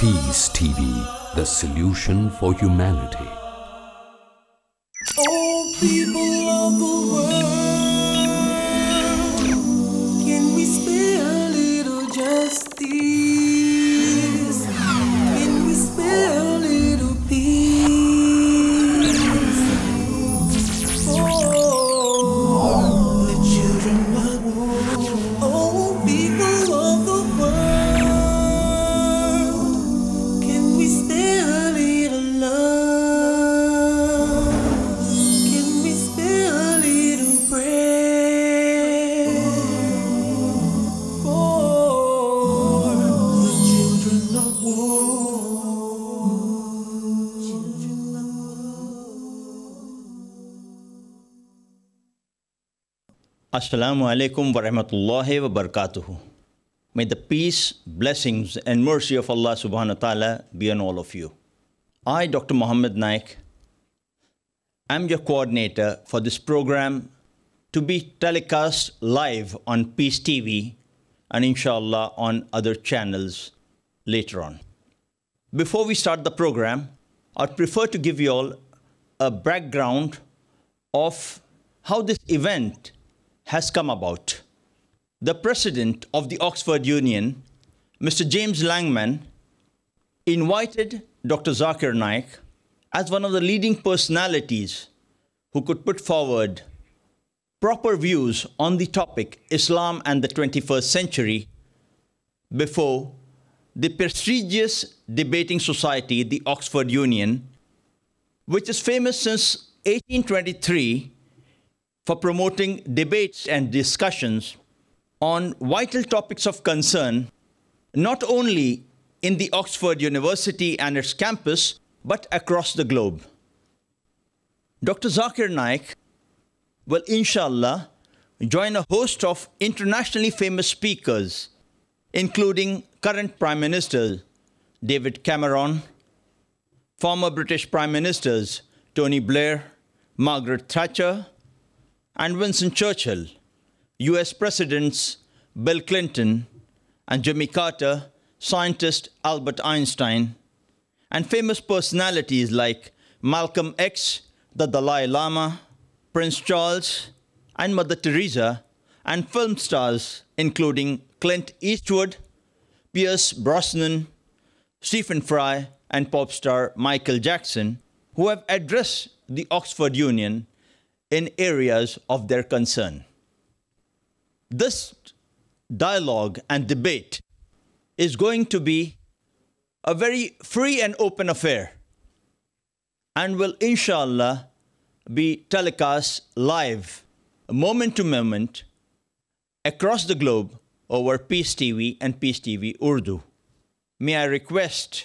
Peace TV, the solution for humanity. Oh, people of the world, can we spare a little justice? Can we spare a little peace? Oh, the children of war. Oh, people of the world, can we spare a little love? Can we spare a little bread for the children of war? Children of Assalamu alaikum wa rahmatullahi wa barakatuhu. May the peace, blessings and mercy of Allah subhanahu wa ta'ala be on all of you. I, Dr. Muhammad Naik, am your coordinator for this program to be telecast live on Peace TV and inshallah on other channels later on. Before we start the program, I'd prefer to give you all a background of how this event has come about. The president of the Oxford Union, Mr. James Langman, invited Dr. Zakir Naik as one of the leading personalities who could put forward proper views on the topic Islam and the 21st century before the prestigious debating society, the Oxford Union, which is famous since 1823 for promoting debates and discussions on vital topics of concern, not only in the Oxford University and its campus, but across the globe. Dr. Zakir Naik will, inshallah, join a host of internationally famous speakers, including current Prime Minister David Cameron, former British Prime Ministers Tony Blair, Margaret Thatcher, and Winston Churchill, US Presidents Bill Clinton and Jimmy Carter, scientist Albert Einstein, and famous personalities like Malcolm X, the Dalai Lama, Prince Charles, and Mother Teresa, and film stars including Clint Eastwood, Pierce Brosnan, Stephen Fry, and pop star Michael Jackson, who have addressed the Oxford Union in areas of their concern. This dialogue and debate is going to be a very free and open affair and will, inshallah, be telecast live, moment to moment, across the globe over Peace TV and Peace TV Urdu. May I request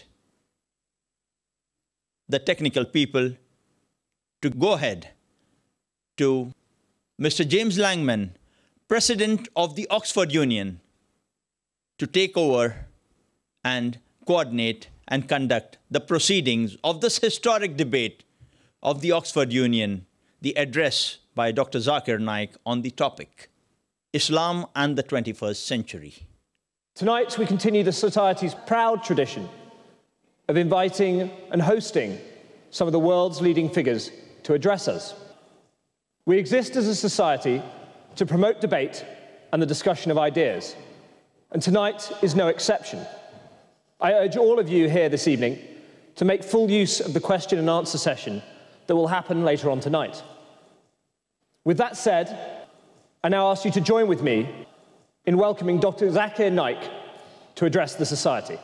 the technical people to go ahead to Mr. James Langman, President of the Oxford Union, to take over and coordinate and conduct the proceedings of this historic debate of the Oxford Union, the address by Dr. Zakir Naik on the topic, Islam and the 21st century. Tonight, we continue the Society's proud tradition of inviting and hosting some of the world's leading figures to address us. We exist as a society to promote debate and the discussion of ideas, and tonight is no exception. I urge all of you here this evening to make full use of the question and answer session that will happen later on tonight. With that said, I now ask you to join with me in welcoming Dr. Zakir Naik to address the Society.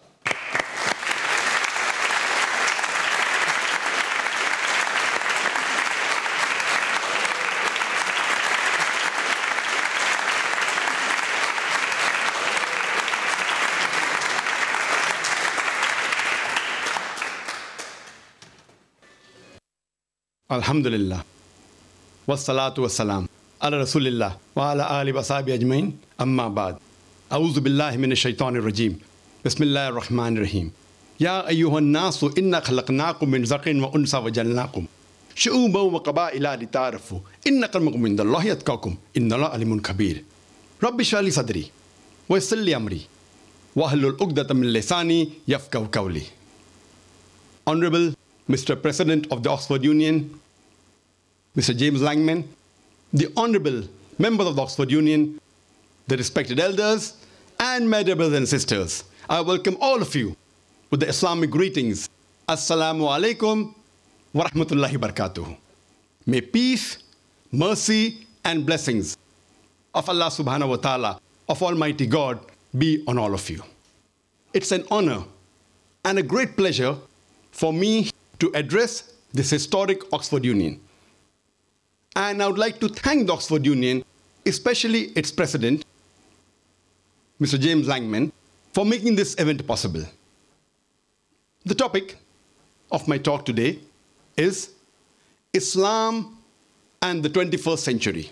Alhamdulillah, wassalatu wassalam, ala rasulillah, wa ala ali wa sahbihi ajmain, amma ba'd. A'udhu billahi minash shaitanir rajim. Bismillahir rahmanir rahim. Ya ayyuhan nasu inna khalaqnakum min zakarin wa unsa wa ja'alnakum shu'uban wa qaba'ila lita'arafu inna akramakum indallahi atqakum innallaha alimun khabir. Rabbi shrah li sadri wa yassir li amri Wahlul uqdatam min lisani yafqahu qawli. Honorable Mr. President of the Oxford Union, Mr. James Langman, the Honorable members of the Oxford Union, the respected elders, and my dear brothers and sisters, I welcome all of you with the Islamic greetings. Assalamu alaikum wa rahmatullahi wa barakatuh. May peace, mercy, and blessings of Allah subhanahu wa ta'ala, of Almighty God, be on all of you. It's an honor and a great pleasure for me to address this historic Oxford Union. And I would like to thank the Oxford Union, especially its president, Mr. James Langman, for making this event possible. The topic of my talk today is Islam and the 21st century.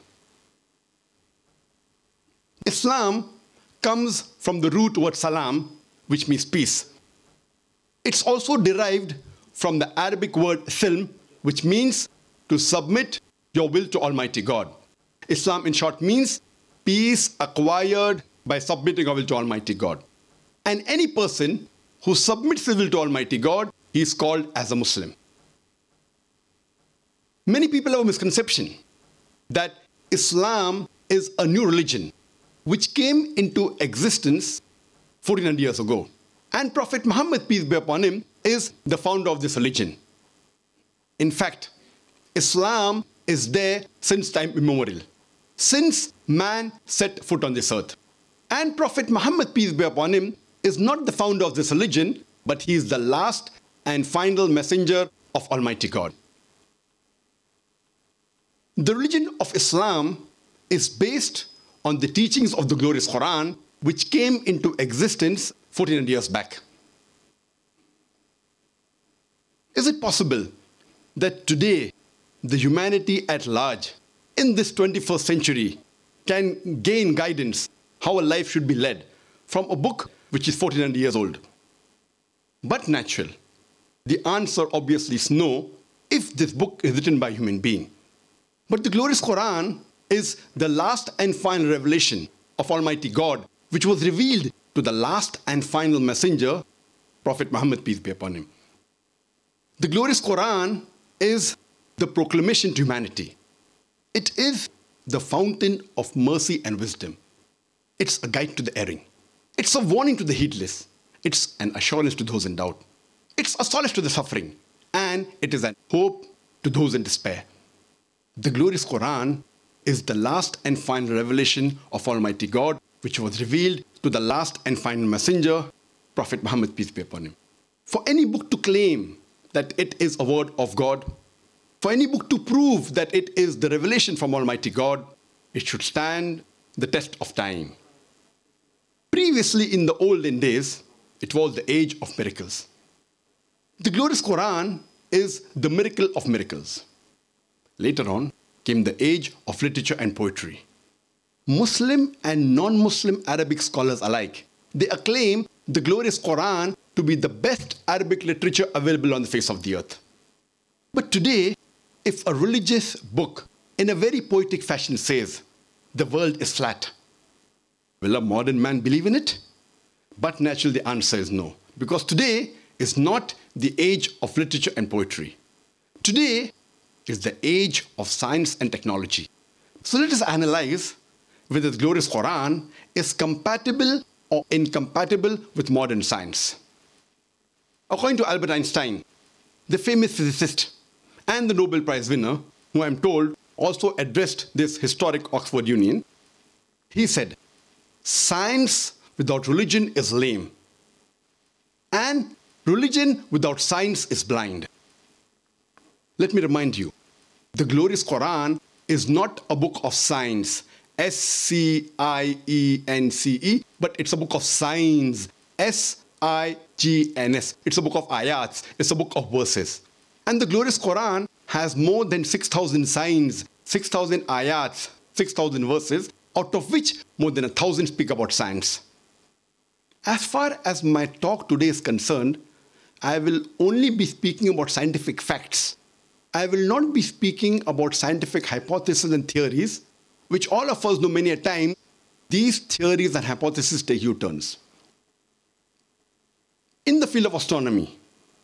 Islam comes from the root word salam, which means peace. It's also derived from the Arabic word silm, which means to submit your will to Almighty God. Islam, in short, means peace acquired by submitting our will to Almighty God. And any person who submits his will to Almighty God, he is called as a Muslim. Many people have a misconception that Islam is a new religion which came into existence 1400 years ago. And Prophet Muhammad, peace be upon him, is the founder of this religion. In fact, Islam is there since time immemorial, since man set foot on this earth. And Prophet Muhammad, peace be upon him, is not the founder of this religion, but he is the last and final messenger of Almighty God. The religion of Islam is based on the teachings of the glorious Quran, which came into existence 1400 years back. Is it possible that today the humanity at large in this 21st century can gain guidance how a life should be led from a book which is 1400 years old? But natural. The answer obviously is no if this book is written by a human being. But the glorious Quran is the last and final revelation of Almighty God, which was revealed to the last and final messenger, Prophet Muhammad, peace be upon him. The glorious Quran is the proclamation to humanity. It is the fountain of mercy and wisdom. It's a guide to the erring. It's a warning to the heedless. It's an assurance to those in doubt. It's a solace to the suffering. And it is an hope to those in despair. The glorious Quran is the last and final revelation of Almighty God, which was revealed to the last and final messenger, Prophet Muhammad, peace be upon him. For any book to claim that it is a word of God, for any book to prove that it is the revelation from Almighty God, it should stand the test of time. Previously, in the olden days, it was the age of miracles. The glorious Quran is the miracle of miracles. Later on came the age of literature and poetry. Muslim and non-Muslim Arabic scholars alike, they acclaim the glorious Quran to be the best Arabic literature available on the face of the earth. But today, if a religious book in a very poetic fashion says, the world is flat, will a modern man believe in it? But naturally the answer is no, because today is not the age of literature and poetry. Today is the age of science and technology. So let us analyze whether the glorious Quran is compatible or incompatible with modern science. According to Albert Einstein, the famous physicist and the Nobel Prize winner, who I'm told also addressed this historic Oxford Union, he said, "Science without religion is lame, and religion without science is blind." Let me remind you, the glorious Quran is not a book of science, S-C-I-E-N-C-E, but it's a book of signs, S-I-G-N-S. It's a book of ayats, it's a book of verses. And the glorious Quran has more than 6,000 signs, 6,000 ayats, 6,000 verses, out of which more than 1,000 speak about science. As far as my talk today is concerned, I will only be speaking about scientific facts. I will not be speaking about scientific hypotheses and theories, which all of us know many a time, these theories and hypotheses take U-turns. In the field of astronomy,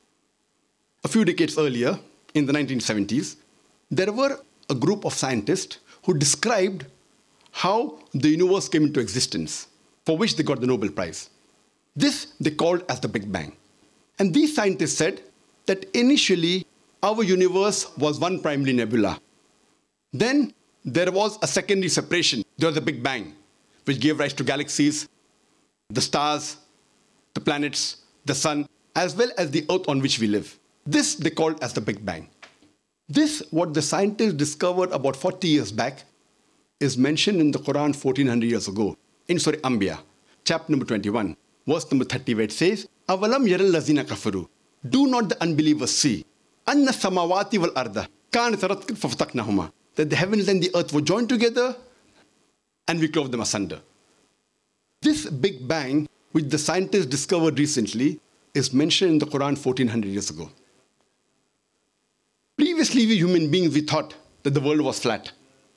a few decades earlier, in the 1970s, there were a group of scientists who described how the universe came into existence, for which they got the Nobel Prize. This they called as the Big Bang. And these scientists said that initially our universe was one primary nebula. Then there was a secondary separation. There was the Big Bang, which gave rise to galaxies, the stars, the planets, the sun, as well as the earth on which we live. This they called as the Big Bang. This, what the scientists discovered about 40 years back, is mentioned in the Quran 1400 years ago, in Surah Anbiya, chapter number 21, verse number 30, where it says, Avalam yaral lazina kafaru. Do not the unbelievers see, anna samawati wal arda, kanat ratkan fafataknahuma, that the heavens and the earth were joined together and we clove them asunder. This Big Bang, which the scientists discovered recently, is mentioned in the Quran 1400 years ago. Previously, we human beings, we thought that the world was flat.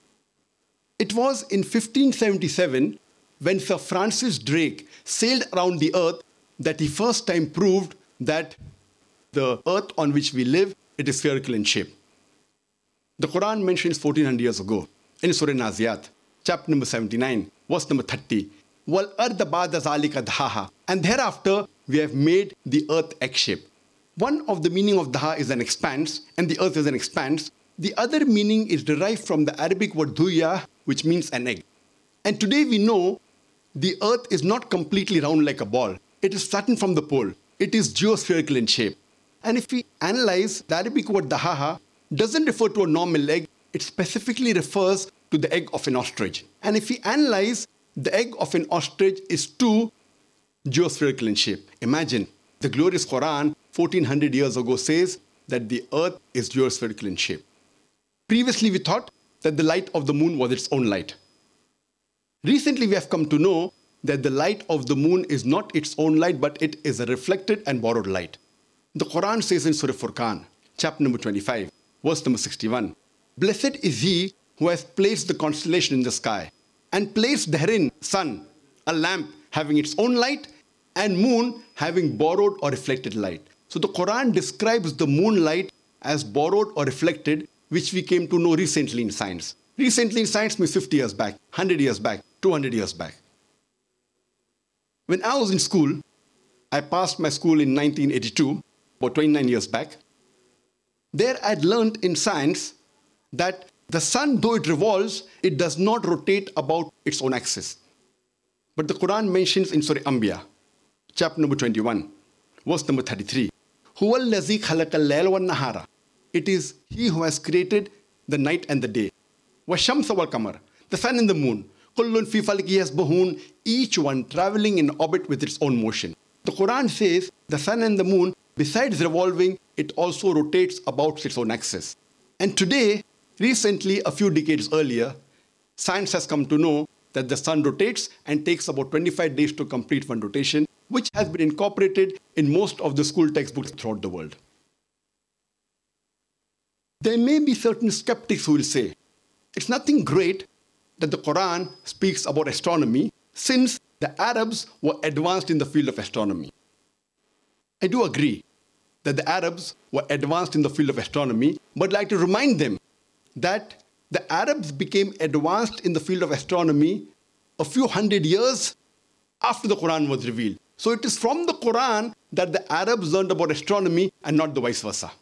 It was in 1577 when Sir Francis Drake sailed around the earth that he first time proved that the earth on which we live, it is spherical in shape. The Quran mentions 1400 years ago in Surah Naziyat, chapter number 79, verse number 30, Wal arda ba'da zalika dhaha. And thereafter, we have made the earth egg-shaped. One of the meaning of daha is an expanse, and the earth is an expanse. The other meaning is derived from the Arabic word dhuya, which means an egg. And today we know the earth is not completely round like a ball. It is flattened from the pole. It is geospherical in shape. And if we analyze, the Arabic word dahaha doesn't refer to a normal egg. It specifically refers to the egg of an ostrich. And if we analyze, the egg of an ostrich is too geospherical in shape. Imagine, the glorious Quran 1400 years ago says that the earth is geospherical in shape. Previously, we thought that the light of the moon was its own light. Recently, we have come to know that the light of the moon is not its own light, but it is a reflected and borrowed light. The Quran says in Surah Furqan, chapter number 25, verse number 61, Blessed is he who has placed the constellation in the sky and placed therein sun, a lamp having its own light, and moon having borrowed or reflected light. So the Quran describes the moonlight as borrowed or reflected, which we came to know recently in science. Recently in science means 50 years back, 100 years back, 200 years back. When I was in school, I passed my school in 1982, about 29 years back. There I'd learned in science that the sun, though it revolves, it does not rotate about its own axis. But the Quran mentions in Surah Anbiya, chapter number 21, verse number 33, Huwa allazi khalaqa al-layla wan-nahara. It is he who has created the night and the day. Wash-shamsa wal-qamar, the sun and the moon. Kullun fi falaki yasbahun, each one traveling in orbit with its own motion. The Quran says the sun and the moon, besides revolving, it also rotates about its own axis. And today, recently, a few decades earlier, science has come to know that the sun rotates and takes about 25 days to complete one rotation, which has been incorporated in most of the school textbooks throughout the world. There may be certain skeptics who will say, it's nothing great that the Quran speaks about astronomy since the Arabs were advanced in the field of astronomy. I do agree that the Arabs were advanced in the field of astronomy, but I'd like to remind them that the Arabs became advanced in the field of astronomy a few hundred years after the Quran was revealed. So it is from the Quran that the Arabs learned about astronomy and not the vice versa.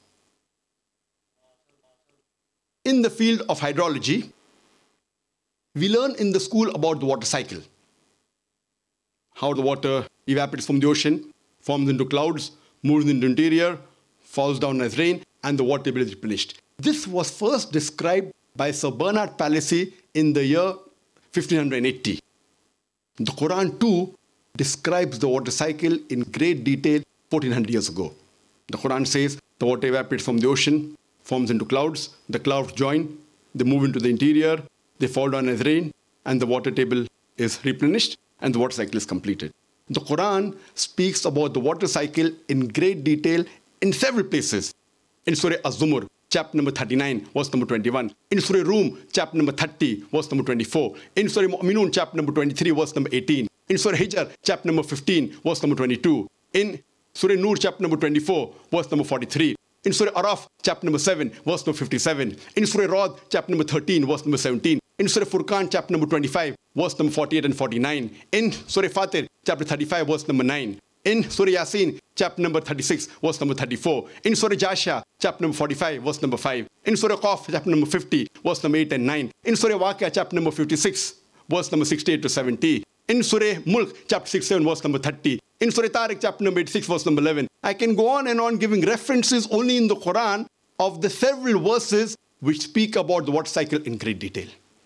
In the field of hydrology, we learn in the school about the water cycle. How the water evaporates from the ocean, forms into clouds, moves into the interior, falls down as rain, and the water table is replenished. This was first described by Sir Bernard Palissy in the year 1580. The Quran too describes the water cycle in great detail 1400 years ago. The Quran says the water evaporates from the ocean, forms into clouds, the clouds join, they move into the interior, they fall down as rain, and the water table is replenished, and the water cycle is completed. The Quran speaks about the water cycle in great detail in several places. In Surah Az-Zumur, chapter number 39, verse number 21. In Surah Rum, chapter number 30, verse number 24. In Surah Mu'minun, chapter number 23, verse number 18. In Surah Hijr, chapter number 15, verse number 22. In Surah Nur, chapter number 24, verse number 43. In Surah Araf, chapter number 7, verse number 57. In Surah Ra'd, chapter number 13, verse number 17. In Surah Furqan, chapter number 25, verse number 48 and 49. In Surah Fatir, chapter 35, verse number 9. In Surah Yasin, chapter number 36, verse number 34. In Surah Jasha, chapter number 45, verse number 5. In Surah Qaf, chapter number 50, verse number 8 and 9. In Surah Waqia, chapter number 56, verse number 68 to 70. In Surah Mulk, chapter 67, verse number 30. In Surah Tariq, chapter number 86, verse number 11. I can go on and on giving references only in the Quran of the several verses which speak about the water cycle in great detail.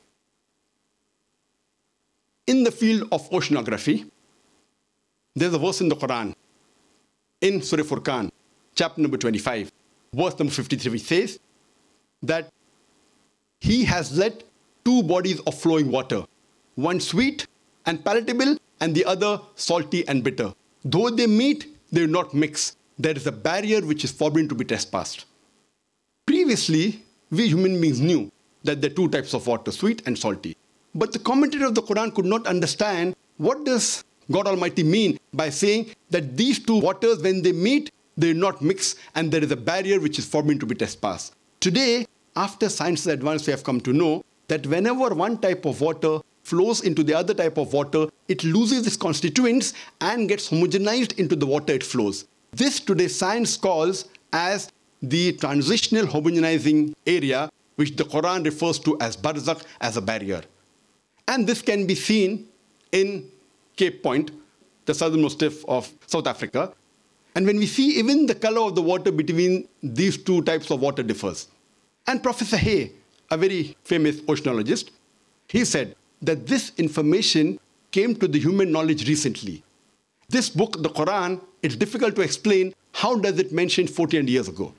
In the field of oceanography, there's a verse in the Quran, in Surah Furqan, chapter number 25, verse number 53, which says that He has let two bodies of flowing water, one sweet and palatable, and the other salty and bitter. Though they meet, they will not mix. There is a barrier which is forbidden to be trespassed. Previously, we human beings knew that there are two types of water, sweet and salty. But the commentator of the Quran could not understand what does God Almighty mean by saying that these two waters, when they meet, they will not mix, and there is a barrier which is forbidden to be trespassed. Today, after science advance, we have come to know that whenever one type of water flows into the other type of water, it loses its constituents and gets homogenized into the water it flows. This today science calls as the transitional homogenizing area, which the Quran refers to as barzakh, as a barrier. And this can be seen in Cape Point, the southernmost tip of South Africa. And when we see even the color of the water between these two types of water differs. And Professor Hay, a very famous oceanologist, he said that this information came to the human knowledge recently. This book, the Quran, it's difficult to explain how does it mention 14 years ago.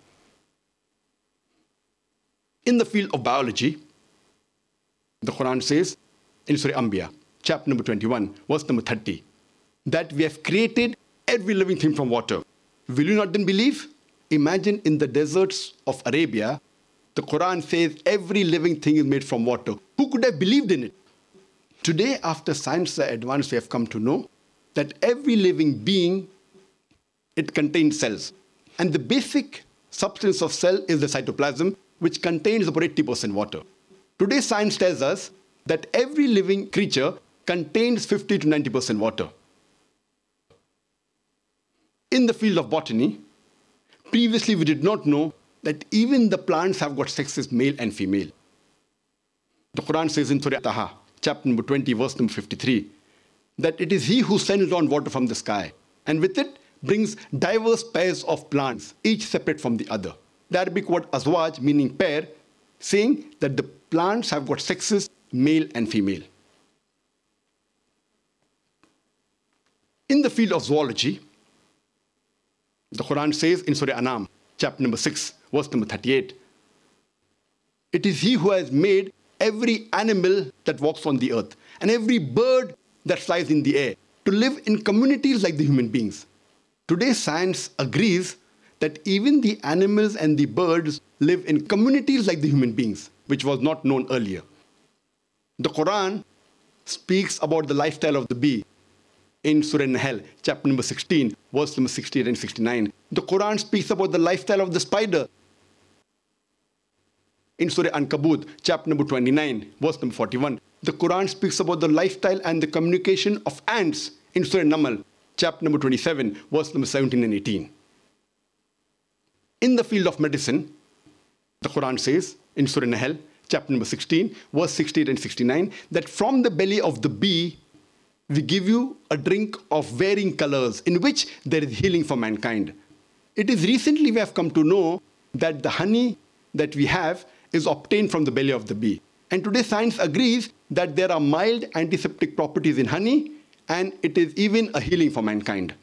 In the field of biology, the Quran says in Surah Anbiya, chapter number 21, verse number 30, that we have created every living thing from water. Will you not then believe? Imagine in the deserts of Arabia, the Quran says every living thing is made from water. Who could have believed in it? Today, after science advance, we have come to know that every living being, it contains cells. And the basic substance of cell is the cytoplasm, which contains about 80% water. Today, science tells us that every living creature contains 50 to 90% water. In the field of botany, previously we did not know that even the plants have got sexes, male and female. The Quran says in Surah Taha, chapter number 20, verse number 53, that it is He who sends down water from the sky, and with it brings diverse pairs of plants, each separate from the other. The Arabic word azwaj, meaning pair, saying that the plants have got sexes, male and female. In the field of zoology, the Quran says in Surah Anam, chapter number 6, verse number 38, it is He who has made every animal that walks on the earth and every bird that flies in the air to live in communities like the human beings. Today, science agrees that even the animals and the birds live in communities like the human beings, which was not known earlier. The Quran speaks about the lifestyle of the bee in Surah Nahl, chapter number 16, verse number 68 and 69. The Quran speaks about the lifestyle of the spider in Surah Ankabut, chapter number 29, verse number 41. The Quran speaks about the lifestyle and the communication of ants in Surah Namal, chapter number 27, verse number 17 and 18. In the field of medicine, the Quran says in Surah Nahl, chapter number 16, verse 68 and 69, that from the belly of the bee, we give you a drink of varying colors in which there is healing for mankind. It is recently we have come to know that the honey that we have is obtained from the belly of the bee. And today science agrees that there are mild antiseptic properties in honey, and it is even a healing for mankind.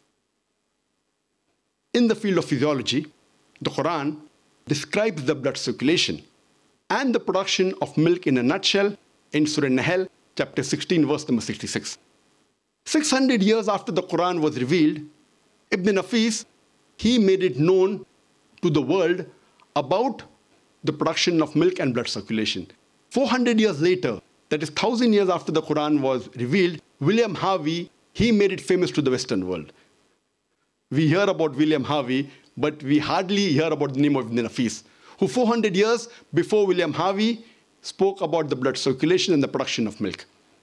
In the field of physiology, the Quran describes the blood circulation and the production of milk in a nutshell in Surah Nahl, chapter 16, verse number 66. 600 years after the Quran was revealed, Ibn Nafis, he made it known to the world about the production of milk and blood circulation. 400 years later, that is 1,000 years after the Quran was revealed, William Harvey, he made it famous to the Western world. We hear about William Harvey, but we hardly hear about the name of Ibn Nafis, who 400 years before William Harvey spoke about the blood circulation and the production of milk.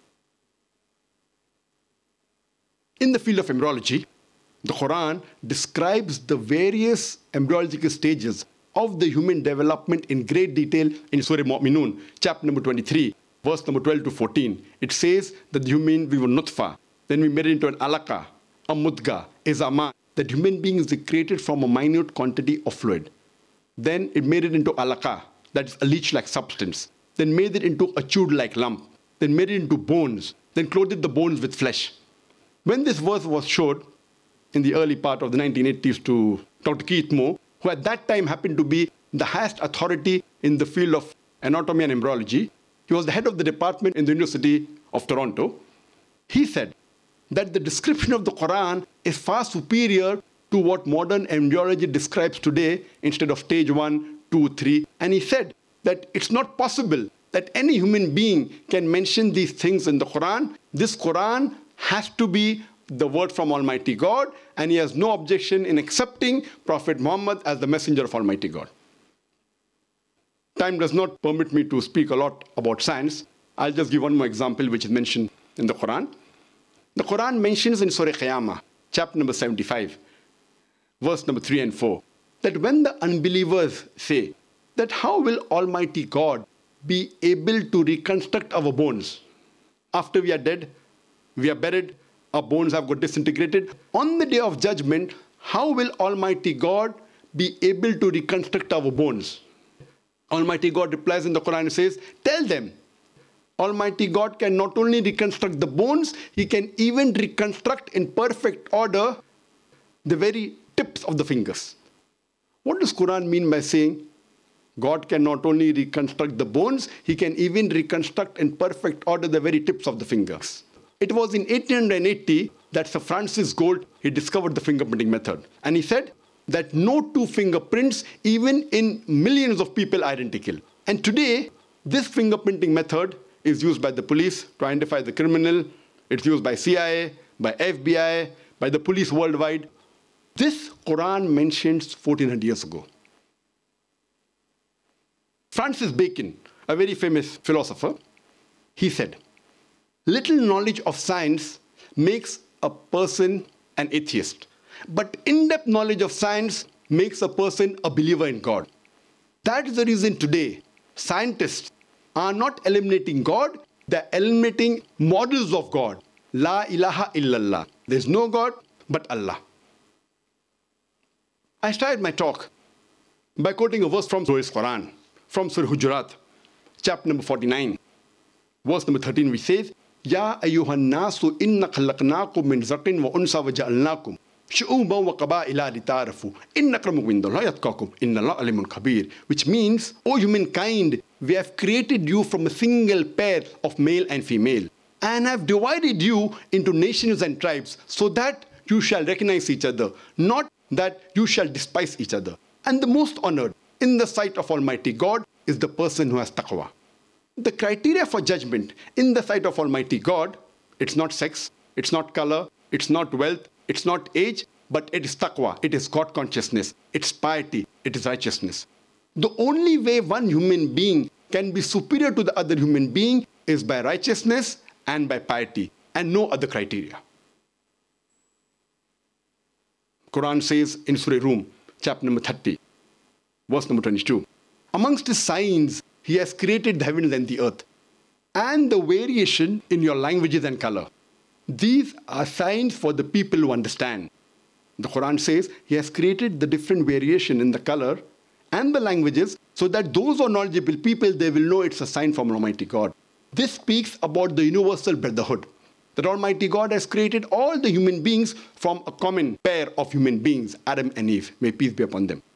In the field of embryology, the Quran describes the various embryological stages of the human development in great detail in Surah Mu'minun, chapter number 23, verse number 12 to 14. It says that the human, we were nutfa, then we made it into an alaka, a mudga, a zaman, that human beings are created from a minute quantity of fluid. Then it made it into alaka, that is a leech-like substance. Then made it into a chewed-like lump. Then made it into bones. Then clothed the bones with flesh. When this verse was showed in the early part of the 1980s to Dr. Keith Moore, who at that time happened to be the highest authority in the field of anatomy and embryology, he was the head of the department in the University of Toronto. He said that the description of the Quran is far superior to what modern embryology describes today instead of stage 1, 2, 3. And he said that it's not possible that any human being can mention these things in the Quran. This Quran has to be the word from Almighty God, and he has no objection in accepting Prophet Muhammad as the messenger of Almighty God. Time does not permit me to speak a lot about science. I'll just give one more example which is mentioned in the Quran. The Quran mentions in Surah Qiyamah, chapter number 75, verse number 3 and 4, that when the unbelievers say that how will Almighty God be able to reconstruct our bones after we are dead, we are buried, our bones have got disintegrated. On the day of judgment, how will Almighty God be able to reconstruct our bones? Almighty God replies in the Quran and says, tell them, Almighty God can not only reconstruct the bones, he can even reconstruct in perfect order the very tips of the fingers. What does Quran mean by saying God can not only reconstruct the bones, he can even reconstruct in perfect order the very tips of the fingers? It was in 1880 that Sir Francis Gould, he discovered the fingerprinting method. And he said that no two fingerprints, even in millions of people, are identical. And today, this fingerprinting method is used by the police to identify the criminal. It's used by CIA, by FBI, by the police worldwide. This Quran mentions 1400 years ago. Francis Bacon, a very famous philosopher, he said, little knowledge of science makes a person an atheist, but in-depth knowledge of science makes a person a believer in God. That is the reason today scientists are not eliminating God, they're eliminating models of God. La ilaha illallah. There's no God but Allah. I started my talk by quoting a verse from Surah Quran, from Surah Hujurat, chapter number 49, verse number 13, which says, Ya ayyuhan nasu inna khalaqnakum min zaqin wa unsa wa ja'alnakum shu'uban wa qaba'ila lita'arafu inna akramakum indallahi atqakum innallaha alimun khabir, which means, O humankind, we have created you from a single pair of male and female and have divided you into nations and tribes so that you shall recognize each other, not that you shall despise each other. And the most honored in the sight of Almighty God is the person who has taqwa. The criteria for judgment in the sight of Almighty God, it's not sex, it's not color, it's not wealth, it's not age, but it is taqwa, it is God consciousness, it's piety, it is righteousness. The only way one human being can be superior to the other human being is by righteousness and by piety, and no other criteria. Quran says in Surah Rum, chapter number 30, verse number 22, amongst his signs, he has created the heavens and the earth, and the variation in your languages and color. These are signs for the people who understand. The Quran says he has created the different variation in the color and the languages so that those who are knowledgeable people, they will know it's a sign from Almighty God. This speaks about the universal brotherhood, that Almighty God has created all the human beings from a common pair of human beings, Adam and Eve. May peace be upon them.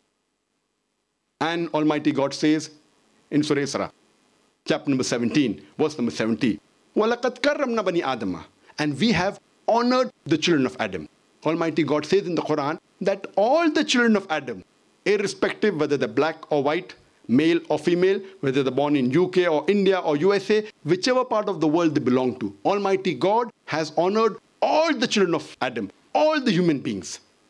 And Almighty God says in Surah Isra, chapter number 17, verse number 70, وَلَقَدْ كَرَّمْنَا بَنِي آدَمَ, and we have honored the children of Adam. Almighty God says in the Quran that all the children of Adam, irrespective whether they're black or white, male or female, whether they're born in UK or India or USA, whichever part of the world they belong to, Almighty God has honored all the children of Adam, all the human beings.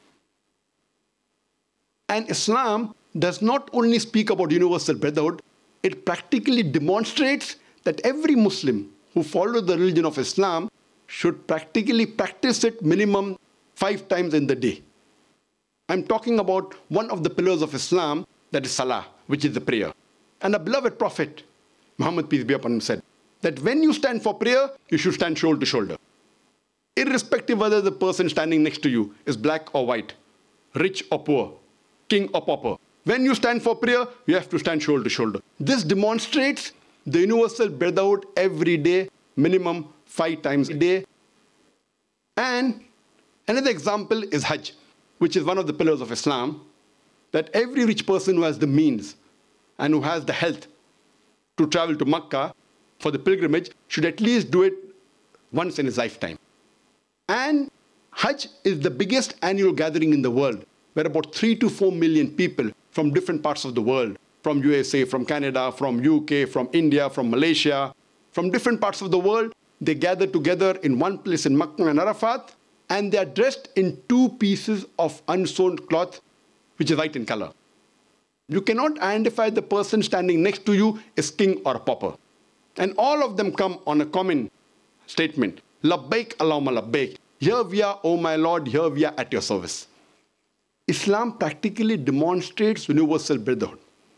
And Islam does not only speak about universal brotherhood, it practically demonstrates that every Muslim who follows the religion of Islam should practically practice it minimum 5 times in the day. I'm talking about one of the pillars of Islam, that is Salah, which is the prayer. And the beloved Prophet, Muhammad, peace be upon him, said that when you stand for prayer, you should stand shoulder to shoulder. Irrespective whether the person standing next to you is black or white, rich or poor, king or pauper. When you stand for prayer, you have to stand shoulder to shoulder. This demonstrates the universal brotherhood every day, minimum 5 times a day. And another example is Hajj, which is one of the pillars of Islam, that every rich person who has the means and who has the health to travel to Makkah for the pilgrimage should at least do it once in his lifetime. And Hajj is the biggest annual gathering in the world, where about 3 to 4 million people from different parts of the world, from USA, from Canada, from UK, from India, from Malaysia, from different parts of the world, they gather together in one place in Makkah and Arafat, and they are dressed in 2 pieces of unsewn cloth, which is white in color. You cannot identify the person standing next to you as king or pauper. And all of them come on a common statement, Labbaik Allahumma Labbaik. Here we are, O my Lord, here we are at your service. Islam practically demonstrates universal brotherhood.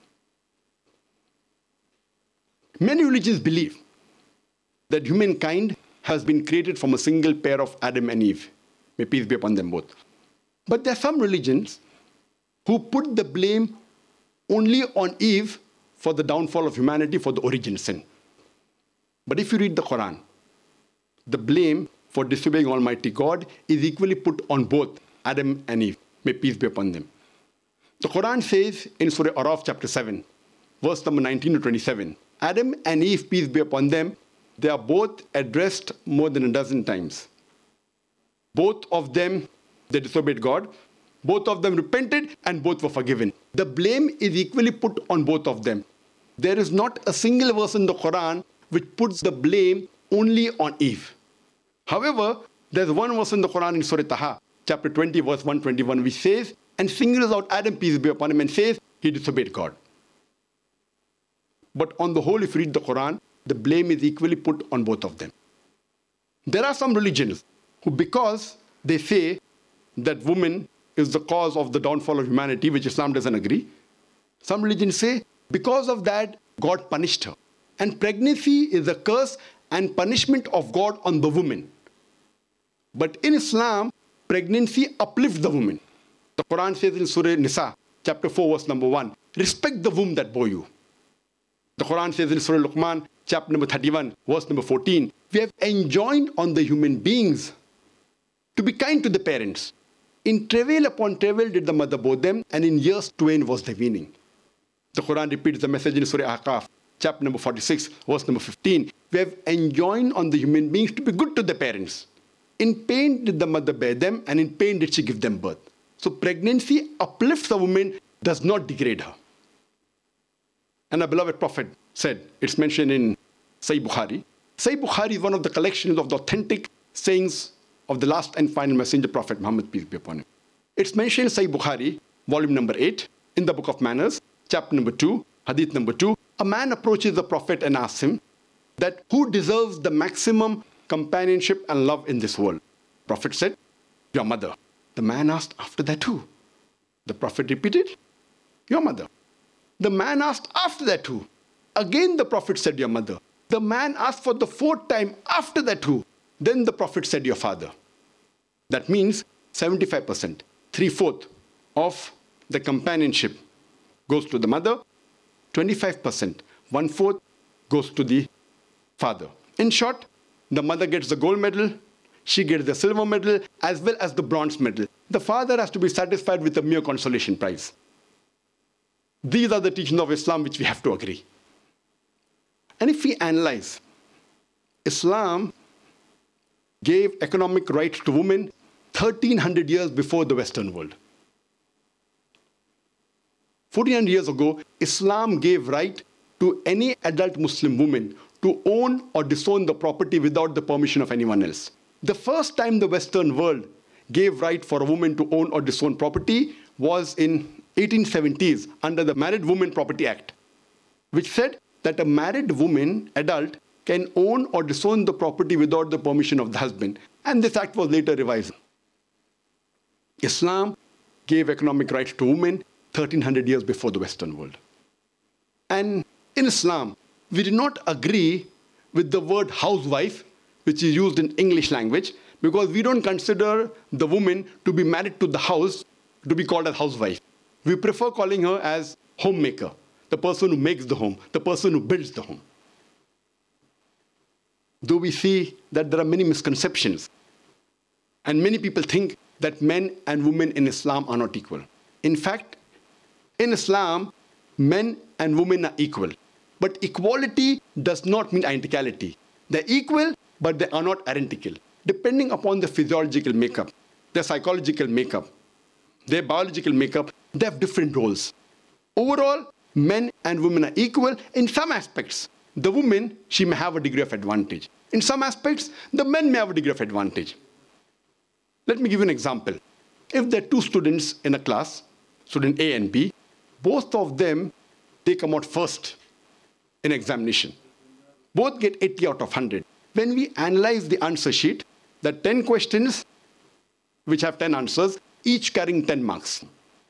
Many religions believe that humankind has been created from a single pair of Adam and Eve. May peace be upon them both. But there are some religions who put the blame only on Eve for the downfall of humanity, for the origin sin. But if you read the Quran, the blame for disobeying Almighty God is equally put on both Adam and Eve. May peace be upon them. The Quran says in Surah Araf chapter 7, verse number 19 to 27, Adam and Eve, peace be upon them, they are both addressed more than a dozen times. Both of them, they disobeyed God. Both of them repented and both were forgiven. The blame is equally put on both of them. There is not a single verse in the Quran which puts the blame only on Eve. However, there's one verse in the Quran in Surah Taha, chapter 20, verse 121, which says, and singles out Adam, peace be upon him, and says he disobeyed God. But on the whole, if you read the Quran, the blame is equally put on both of them. There are some religions who, because they say that woman is the cause of the downfall of humanity, which Islam doesn't agree, some religions say because of that, God punished her. And pregnancy is a curse and punishment of God on the woman. But in Islam, pregnancy uplifts the woman. The Quran says in Surah Nisa, chapter 4, verse number 1, respect the womb that bore you. The Quran says in Surah Luqman, chapter number 31, verse number 14, we have enjoined on the human beings to be kind to the parents. In travail upon travail did the mother bore them, and in years twain was the weaning. The Quran repeats the message in Surah Ahqaf, chapter number 46, verse number 15. We have enjoined on the human beings to be good to the parents. In pain did the mother bear them, and in pain did she give them birth. So pregnancy uplifts a woman, does not degrade her. And our beloved Prophet said, it's mentioned in Sahih Bukhari. Sahih Bukhari is one of the collections of the authentic sayings of the last and final messenger Prophet Muhammad, peace be upon him. It's mentioned in Sahih Bukhari, volume number 8, in the book of Manners, chapter number 2, hadith number 2. A man approaches the Prophet and asks him that who deserves the maximum companionship and love in this world? Prophet said, your mother. The man asked, after that who? The Prophet repeated, your mother. The man asked, after that who? Again the Prophet said, your mother. The man asked for the 4th time, after that who? Then the Prophet said, your father. That means 75%, 3/4 of the companionship goes to the mother, 25%, 1/4 goes to the father. In short, the mother gets the gold medal, she gets the silver medal, as well as the bronze medal. The father has to be satisfied with a mere consolation prize. These are the teachings of Islam which we have to agree. And if we analyze, Islam gave economic rights to women 1300 years before the Western world. 1400 years ago, Islam gave right to any adult Muslim woman to own or disown the property without the permission of anyone else. The first time the Western world gave right for a woman to own or disown property was in 1870s under the Married Women Property Act, which said that a married woman, adult, can own or disown the property without the permission of the husband. And this act was later revised. Islam gave economic rights to women 1300 years before the Western world. And in Islam, we do not agree with the word housewife, which is used in English language, because we don't consider the woman to be married to the house to be called as housewife. We prefer calling her as homemaker, the person who makes the home, the person who builds the home. Though we see that there are many misconceptions, and many people think that men and women in Islam are not equal. In fact, in Islam, men and women are equal. But equality does not mean identicality. They're equal, but they are not identical. Depending upon the physiological makeup, their psychological makeup, their biological makeup, they have different roles. Overall, men and women are equal in some aspects. The woman, she may have a degree of advantage. In some aspects, the men may have a degree of advantage. Let me give you an example. If there are two students in a class, student A and B, both of them, they come out first in examination. Both get 80 out of 100. When we analyze the answer sheet, there are 10 questions which have 10 answers, each carrying 10 marks.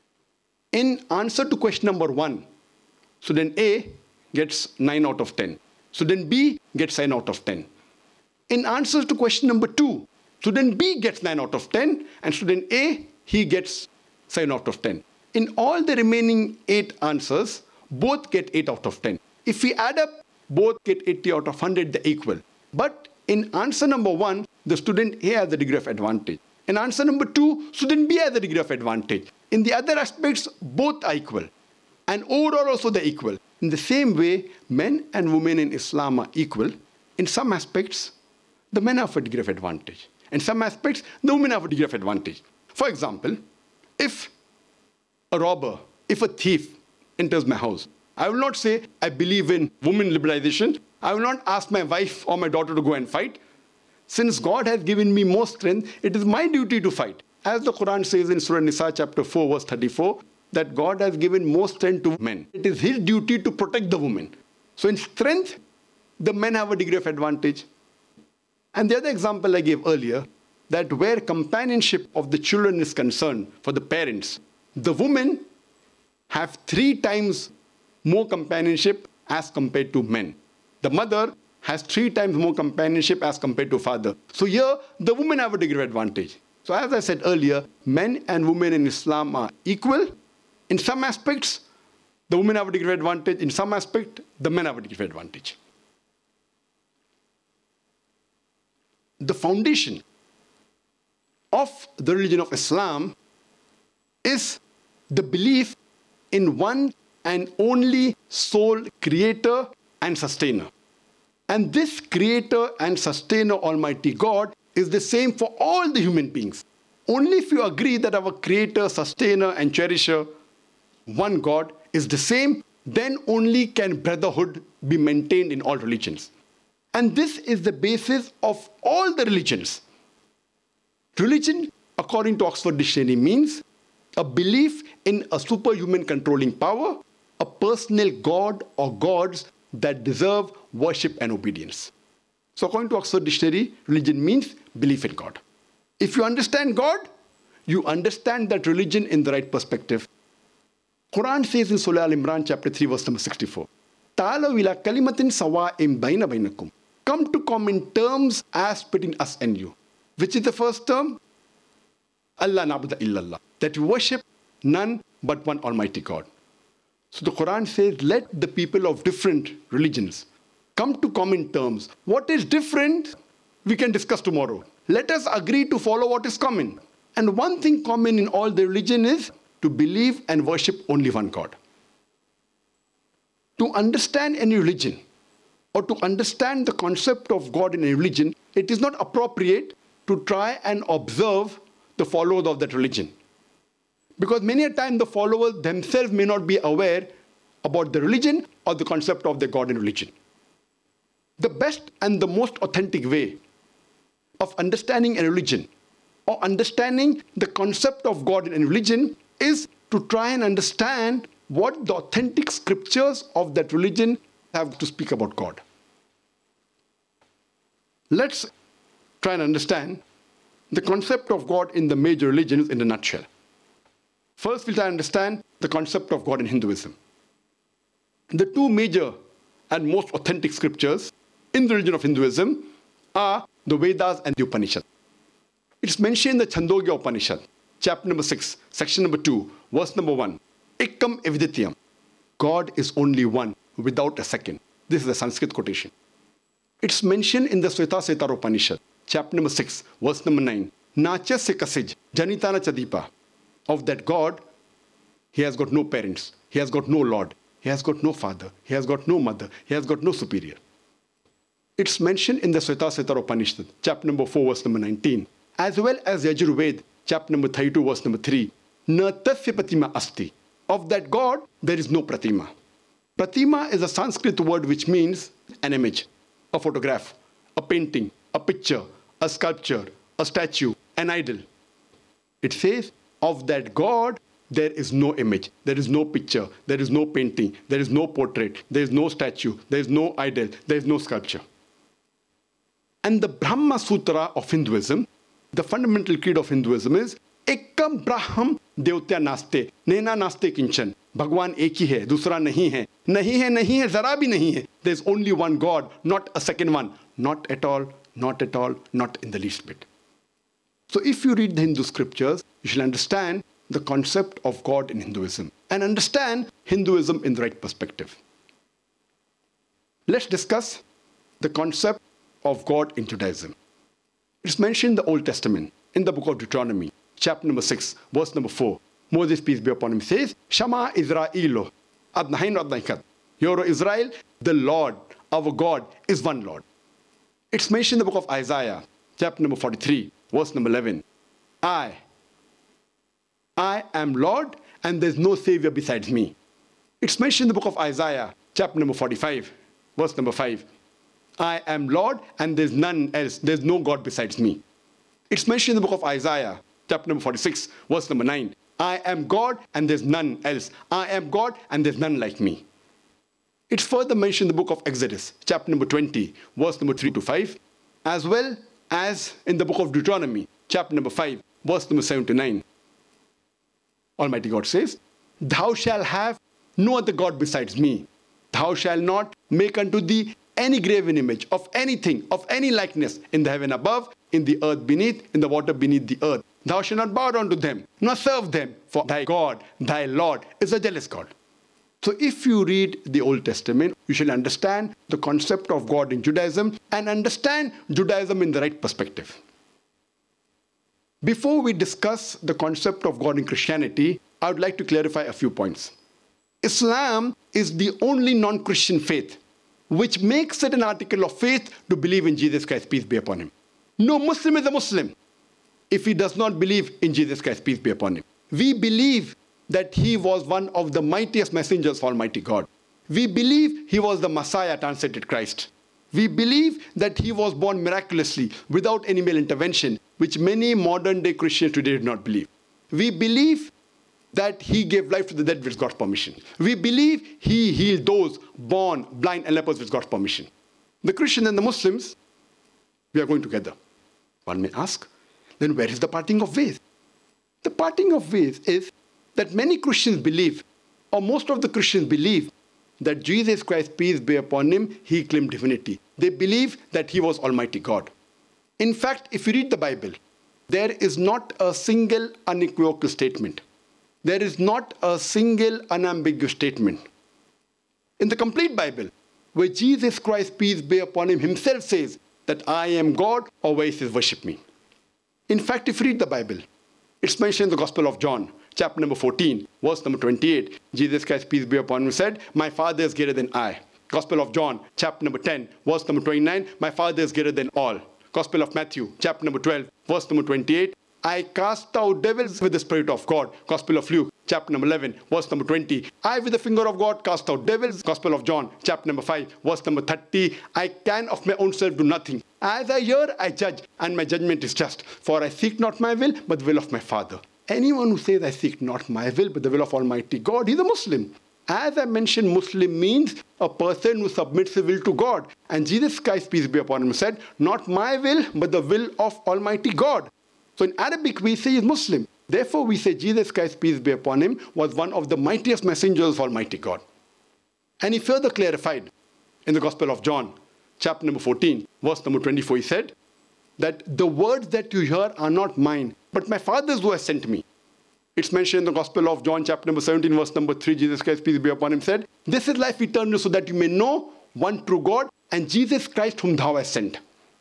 In answer to question number 1, student A gets 9 out of 10. Student B gets 9 out of 10. In answers to question number 2, student B gets 9 out of 10, and student A, he gets 7 out of 10. In all the remaining 8 answers, both get 8 out of 10. If we add up, both get 80 out of 100, they're equal. But in answer number 1, the student A has a degree of advantage. In answer number 2, student B has a degree of advantage. In the other aspects, both are equal. And overall also they're equal. In the same way, men and women in Islam are equal. In some aspects, the men have a degree of advantage. In some aspects, the women have a degree of advantage. For example, if a robber, if a thief enters my house, I will not say, I believe in women liberalization. I will not ask my wife or my daughter to go and fight. Since God has given me more strength, it is my duty to fight. As the Quran says in Surah Nisa chapter 4, verse 34, that God has given more strength to men. It is his duty to protect the women. So in strength, the men have a degree of advantage. And the other example I gave earlier, that where companionship of the children is concerned for the parents, the women have 3 times more companionship as compared to men. The mother has 3 times more companionship as compared to father. So here, the women have a degree of advantage. So as I said earlier, men and women in Islam are equal. In some aspects, the women have a degree of advantage. In some aspect, the men have a degree of advantage. The foundation of the religion of Islam is the belief in one and only sole creator and sustainer. And this creator and sustainer, Almighty God, is the same for all the human beings. Only if you agree that our creator, sustainer, and cherisher, one God, is the same, then only can brotherhood be maintained in all religions. And this is the basis of all the religions. Religion, according to Oxford Dictionary, means a belief in a superhuman controlling power, a personal God or gods that deserve worship and obedience. So according to Oxford Dictionary, religion means belief in God. If you understand God, you understand that religion in the right perspective. Quran says in Surah Al-Imran chapter 3 verse number 64, Ta'alaw ila kalimatin sawa'im bayna baynakum. Come to common terms as between us and you. Which is the first term? Allah na'budu illallah. That you worship none but one Almighty God. So the Quran says, let the people of different religions come to common terms. What is different, we can discuss tomorrow. Let us agree to follow what is common. And one thing common in all the religion is to believe and worship only one God. To understand any religion, or to understand the concept of God in a religion, it is not appropriate to try and observe the followers of that religion. Because many a time the followers themselves may not be aware about the religion or the concept of the God in religion. The best and the most authentic way of understanding a religion or understanding the concept of God in a religion is to try and understand what the authentic scriptures of that religion have to speak about God. Let's try and understand the concept of God in the major religions in a nutshell. First, we'll try and understand the concept of God in Hinduism. The two major and most authentic scriptures in the religion of Hinduism are the Vedas and the Upanishads. It's mentioned in the Chandogya Upanishad, chapter number 6, section number 2, verse number 1. Ekam evidityam. God is only one, without a second. This is a Sanskrit quotation. It's mentioned in the Svetasvatara Upanishad, chapter number 6, verse number 9. Nachasya kasij janitana chadipa. Of that God, he has got no parents, he has got no Lord, he has got no father, he has got no mother, he has got no superior. It's mentioned in the Svetasvatara Upanishad, chapter number 4, verse number 19, as well as Yajurved, chapter number 32, verse number 3. Na tasya pratima asti. Of that God, there is no pratima. Pratima is a Sanskrit word which means an image, a photograph, a painting, a picture, a sculpture, a statue, an idol. It says, of that God, there is no image, there is no picture, there is no painting, there is no portrait, there is no statue, there is no idol, there is no sculpture. And the Brahma Sutra of Hinduism, the fundamental creed of Hinduism is, Ekam Braham Devtya Naste, Nena Naste Kinchan. Bhagwan ek hi hai, dusra nahi hai. Nahi hai, nahi hai, zara bhi nahi hai. There is only one God, not a second one. Not at all, not at all, not in the least bit. So if you read the Hindu scriptures, you shall understand the concept of God in Hinduism and understand Hinduism in the right perspective. Let's discuss the concept of God in Judaism. It's mentioned in the Old Testament, in the book of Deuteronomy, chapter number 6, verse number 4. Moses, peace be upon him, says, Shama Israelo, Adnahin Adnaikat. Hear, O Israel, the Lord, our God, is one Lord. It's mentioned in the book of Isaiah, chapter number 43, verse number 11. I am Lord, and there's no Savior besides me. It's mentioned in the book of Isaiah, chapter number 45, verse number 5. I am Lord, and there's none else. There's no God besides me. It's mentioned in the book of Isaiah, chapter number 46, verse number 9. I am God, and there's none else. I am God, and there's none like me. It's further mentioned in the book of Exodus, chapter number 20, verse number 3 to 5, as well as in the book of Deuteronomy, chapter number 5, verse number 7 to 9. Almighty God says, Thou shalt have no other God besides me. Thou shalt not make unto thee any graven image of anything, of any likeness in the heaven above, in the earth beneath, in the water beneath the earth. Thou shalt not bow down to them, nor serve them, for thy God, thy Lord, is a jealous God. So if you read the Old Testament, you shall understand the concept of God in Judaism and understand Judaism in the right perspective. Before we discuss the concept of God in Christianity, I would like to clarify a few points. Islam is the only non-Christian faith which makes it an article of faith to believe in Jesus Christ, peace be upon him. No Muslim is a Muslim if he does not believe in Jesus Christ, peace be upon him. We believe that he was one of the mightiest messengers of Almighty God. We believe he was the Messiah, translated Christ. We believe that he was born miraculously without any male intervention, which many modern-day Christians today do not believe. We believe that he gave life to the dead with God's permission. We believe he healed those born blind and lepers with God's permission. The Christians and the Muslims, we are going together. One may ask, then where is the parting of ways? The parting of ways is that many Christians believe, or most of the Christians believe, that Jesus Christ, peace be upon him, he claimed divinity. They believe that he was Almighty God. In fact, if you read the Bible, there is not a single unequivocal statement. There is not a single unambiguous statement in the complete Bible where Jesus Christ, peace be upon him, himself says that I am God, or where he says worship me. In fact, if you read the Bible, it's mentioned in the Gospel of John, chapter number 14, verse number 28. Jesus Christ, peace be upon him, said, my Father is greater than I. Gospel of John, chapter number 10, verse number 29. My Father is greater than all. Gospel of Matthew, chapter number 12, verse number 28. I cast out devils with the Spirit of God. Gospel of Luke, chapter number 11, verse number 20. I with the finger of God cast out devils. Gospel of John, chapter number 5, verse number 30. I can of my own self do nothing. As I hear, I judge, and my judgment is just. For I seek not my will, but the will of my Father. anyone who says, I seek not my will, but the will of Almighty God, he's a Muslim. As I mentioned, Muslim means a person who submits his will to God. And Jesus Christ, peace be upon him, said, not my will, but the will of Almighty God. So in Arabic, we say he's Muslim. Therefore, we say Jesus Christ, peace be upon him, was one of the mightiest messengers of Almighty God. And he further clarified in the Gospel of John, chapter number 14, verse number 24, he said that the words that you hear are not mine, but my Father's who has sent me. It's mentioned in the Gospel of John, chapter number 17, verse number 3, Jesus Christ, peace be upon him, said, this is life eternal, so that you may know one true God and Jesus Christ whom thou hast sent.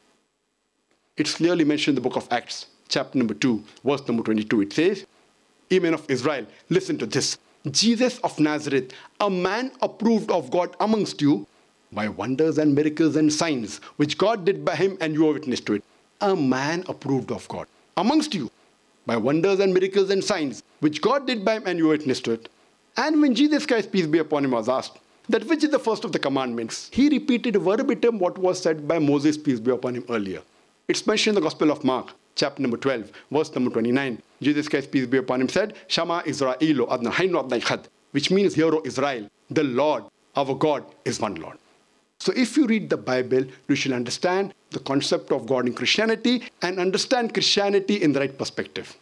It's clearly mentioned in the book of Acts, chapter number 2, verse number 22. It says, Ye men of Israel, listen to this. Jesus of Nazareth, a man approved of God amongst you by wonders and miracles and signs, which God did by him, and you are witness to it. A man approved of God amongst you by wonders and miracles and signs, which God did by him, and you are witness to it. And when Jesus Christ, peace be upon him, was asked, that which is the first of the commandments, he repeated verbatim what was said by Moses, peace be upon him, earlier. It's mentioned in the Gospel of Mark, chapter number 12, verse number 29. Jesus Christ, peace be upon him, said, Shama Israelu adna haynu adna ikhad, which means, hear, O Israel, the Lord, our God, is one Lord. So if you read the Bible, you shall understand the concept of God in Christianity and understand Christianity in the right perspective.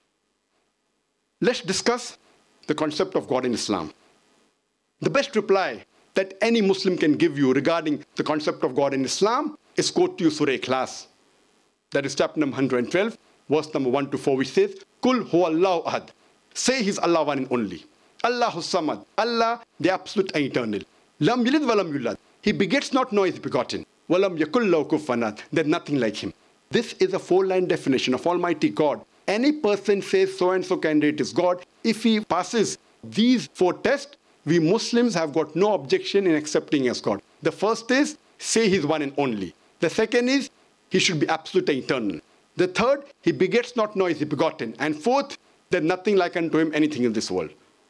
Let's discuss the concept of God in Islam. The best reply that any Muslim can give you regarding the concept of God in Islam is quote to you Surah Ikhlas. That is chapter number 112, verse number 1 to 4, which says, Kul huwallahu ahad. Say he's Allah one and only. Allahus samad. Allah, the absolute and eternal. Lam yalid walam yulad. He begets not, nor is begotten. Walam yakul lahu kufuwan ahad. There's nothing like him. This is a 4-line definition of Almighty God. Any person says so-and-so candidate is God. If he passes these 4 tests, we Muslims have got no objection in accepting as God. The first is, say he's one and only. The second is, he should be absolute and eternal. The third, he begets not, nor is he begotten. And fourth, there's nothing like unto him anything in this world.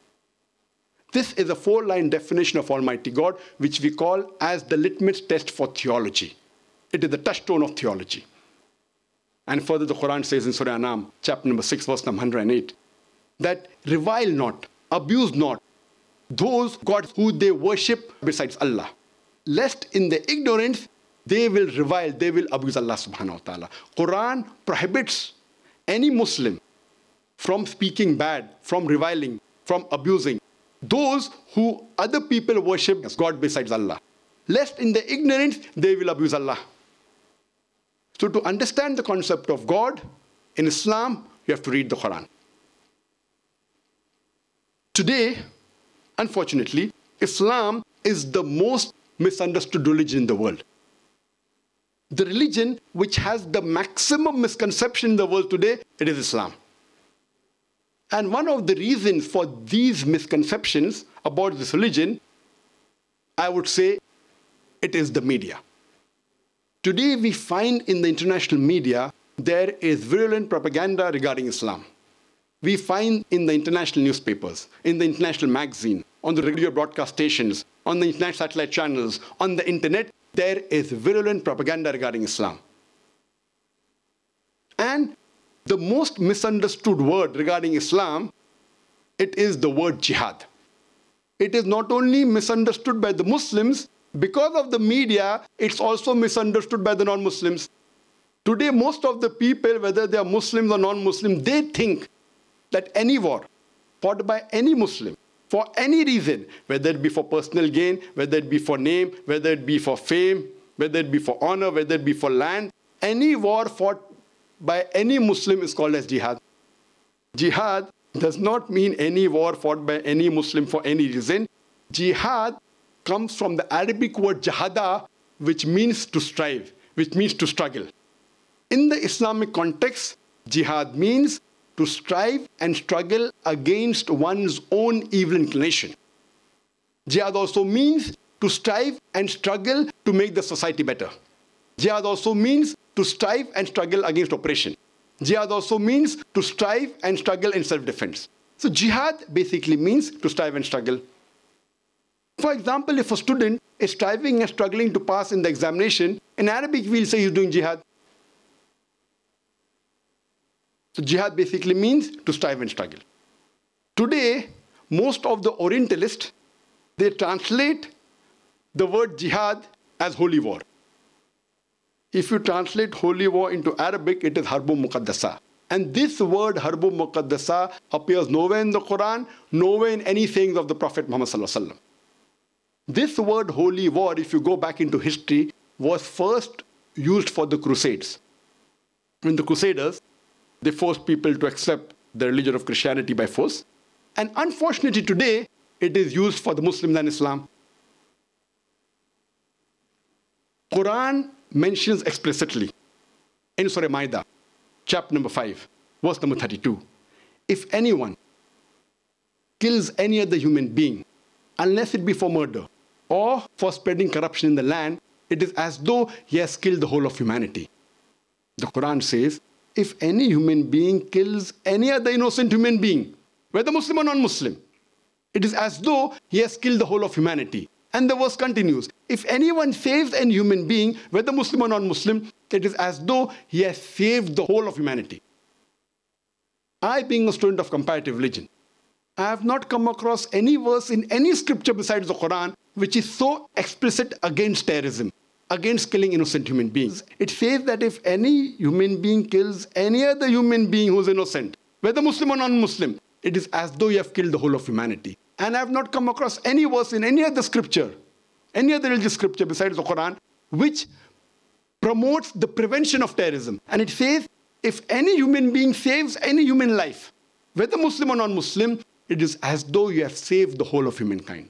This is a 4-line definition of Almighty God, which we call as the litmus test for theology. It is the touchstone of theology. And further, the Quran says in Surah Anam, chapter number 6, verse number 108, that revile not, abuse not those gods who they worship besides Allah, lest in their ignorance they will revile, they will abuse Allah subhanahu wa ta'ala. Quran prohibits any Muslim from speaking bad, from reviling, from abusing those who other people worship as God besides Allah, lest in their ignorance they will abuse Allah. So to understand the concept of God in Islam, you have to read the Quran. Today, unfortunately, Islam is the most misunderstood religion in the world. The religion which has the maximum misconception in the world today, it is Islam. And one of the reasons for these misconceptions about this religion, I would say, it is the media. Today we find in the international media, there is virulent propaganda regarding Islam. We find in the international newspapers, in the international magazine, on the radio broadcast stations, on the internet satellite channels, on the internet, there is virulent propaganda regarding Islam. And the most misunderstood word regarding Islam, it is the word jihad. It is not only misunderstood by the Muslims, because of the media, it's also misunderstood by the non-Muslims. Today, most of the people, whether they are Muslims or non-Muslims, they think that any war fought by any Muslim, for any reason, whether it be for personal gain, whether it be for name, whether it be for fame, whether it be for honor, whether it be for land, any war fought by any Muslim is called as jihad. Jihad does not mean any war fought by any Muslim for any reason. Jihad comes from the Arabic word jahada, which means to strive, which means to struggle. In the Islamic context, jihad means to strive and struggle against one's own evil inclination. Jihad also means to strive and struggle to make the society better. Jihad also means to strive and struggle against oppression. Jihad also means to strive and struggle in self-defense. So jihad basically means to strive and struggle. For example, if a student is striving and struggling to pass in the examination, in Arabic we'll say he's doing jihad. So jihad basically means to strive and struggle. Today, most of the Orientalists, they translate the word jihad as holy war. If you translate holy war into Arabic, it is Harbun Muqaddasa. And this word Harbun Muqaddasa appears nowhere in the Quran, nowhere in any sayings of the Prophet Muhammad Sallallahu Alaihi Wasallam. This word holy war, if you go back into history, was first used for the Crusades. When the Crusaders, they forced people to accept the religion of Christianity by force. And unfortunately today, it is used for the Muslims and Islam. Quran mentions explicitly in Surah Maida, chapter number 5, verse number 32. If anyone kills any other human being, unless it be for murder or for spreading corruption in the land, it is as though he has killed the whole of humanity. The Quran says, if any human being kills any other innocent human being, whether Muslim or non-Muslim, it is as though he has killed the whole of humanity. And the verse continues, if anyone saves any human being, whether Muslim or non-Muslim, it is as though he has saved the whole of humanity. I, being a student of comparative religion, I have not come across any verse in any scripture besides the Quran which is so explicit against terrorism, against killing innocent human beings. It says that if any human being kills any other human being who is innocent, whether Muslim or non-Muslim, it is as though you have killed the whole of humanity. And I have not come across any verse in any other scripture, any other religious scripture besides the Quran, which promotes the prevention of terrorism. And it says, if any human being saves any human life, whether Muslim or non-Muslim, it is as though you have saved the whole of humankind.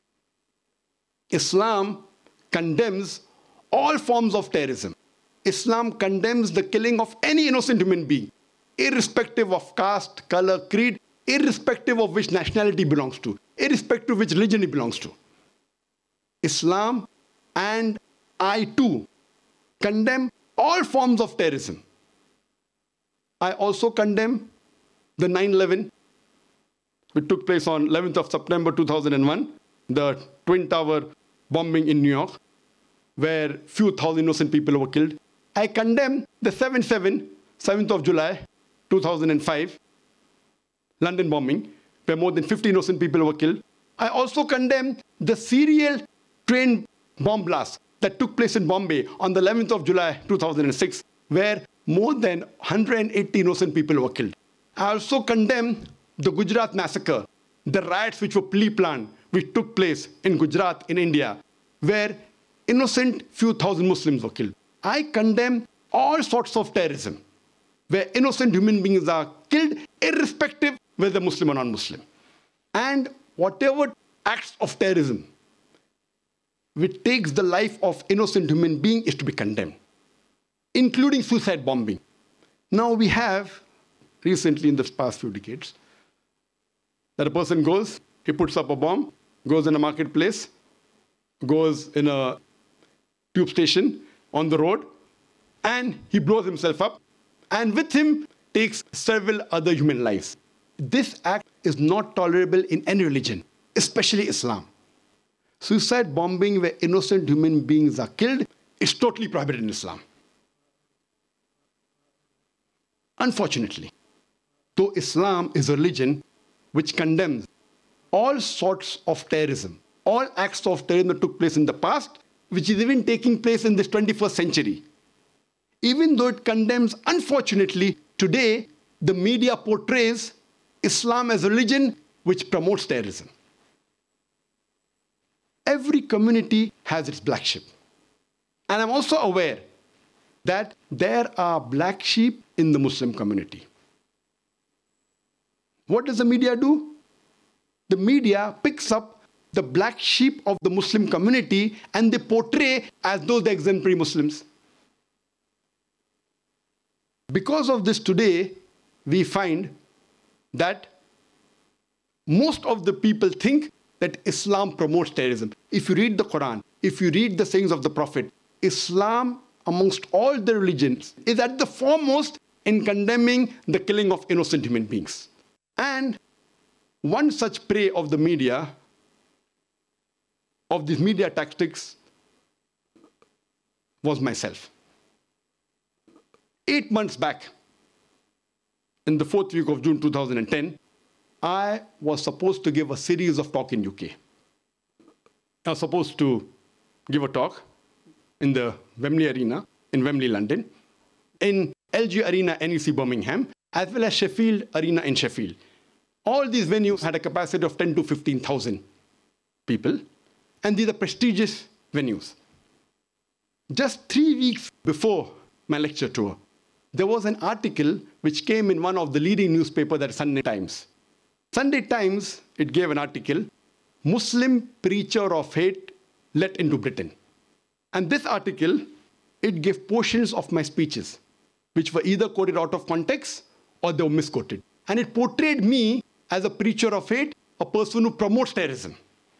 Islam condemns all forms of terrorism. Islam condemns the killing of any innocent human being, irrespective of caste, color, creed, irrespective of which nationality belongs to, irrespective of which religion he belongs to. Islam and I too condemn all forms of terrorism. I also condemn the 9/11, which took place on 11th of September 2001, the Twin Tower bombing in New York, where few thousand innocent people were killed. I condemn the 7/7, 7th of July 2005, London bombing, where more than 50 innocent people were killed. I also condemn the serial train bomb blast that took place in Bombay on the 11th of July 2006, where more than 180 innocent people were killed. I also condemn the Gujarat massacre, the riots which were pre-planned, which took place in Gujarat in India, where innocent few thousand Muslims were killed. I condemn all sorts of terrorism, where innocent human beings are killed, irrespective whether Muslim or non-Muslim. And whatever acts of terrorism which takes the life of innocent human being is to be condemned, including suicide bombing. Now we have, recently in the past few decades, that a person goes, he puts up a bomb, goes in a marketplace, goes in a tube station on the road, and he blows himself up, and with him takes several other human lives. This act is not tolerable in any religion, especially Islam. Suicide bombing where innocent human beings are killed is totally prohibited in Islam. Unfortunately, though Islam is a religion which condemns all sorts of terrorism, all acts of terrorism that took place in the past, which is even taking place in this 21st century. Even though it condemns, unfortunately, today, the media portrays Islam as a religion which promotes terrorism. Every community has its black sheep. And I'm also aware that there are black sheep in the Muslim community. What does the media do? The media picks up the black sheep of the Muslim community and they portray as though they're exemplary Muslims. Because of this today, we find that most of the people think that Islam promotes terrorism. If you read the Quran, if you read the sayings of the Prophet, Islam, amongst all the religions, is at the foremost in condemning the killing of innocent human beings. And one such prey of the media, of these media tactics, was myself. 8 months back, in the 4th week of June 2010, I was supposed to give a series of talks in UK. I was supposed to give a talk in the Wembley Arena in Wembley, London, in LG Arena, NEC Birmingham, as well as Sheffield Arena in Sheffield. All these venues had a capacity of 10 to 15,000 people, and these are prestigious venues. Just 3 weeks before my lecture tour, there was an article which came in one of the leading newspapers, that is Sunday Times. Sunday Times, it gave an article, Muslim Preacher of Hate Let into Britain. And this article, it gave portions of my speeches, which were either quoted out of context or they were misquoted. And it portrayed me as a preacher of hate, a person who promotes terrorism.